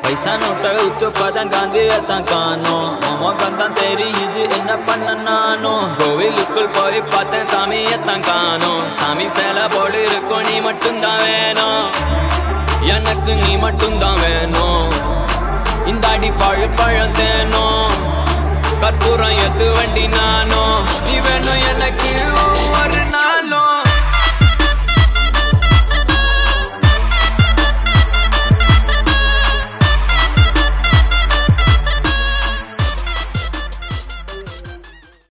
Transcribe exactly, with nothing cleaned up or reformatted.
பைசா நோட்டை உத்து பதம் காந்தியத்தான் காணோம் மோகத்தான் தெரியுது என்ன பண்ண நானும் கோவிலுக்குள் போய் பார்த்தேன் சாமியத்தான் காணோம் சாமி சேலை போடு இருக்கும் நீ மட்டும்தான் வேணும் எனக்கு நீ மட்டும்தான் வேணும் இந்த அடி பழு பழம் தேனும் கற்பூரம் எத்து வண்டி நானும் நீ வேணும்